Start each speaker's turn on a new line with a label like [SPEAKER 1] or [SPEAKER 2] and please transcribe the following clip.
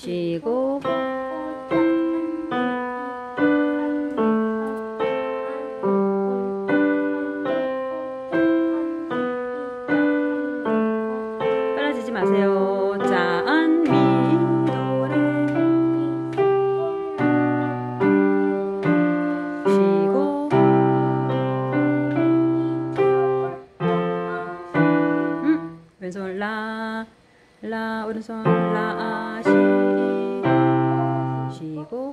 [SPEAKER 1] 쉬고 빨라지지 마세요. 짠, 미, 도, 레. 쉬고 왼손 라, 라, 오른손 라, 시, 쉬고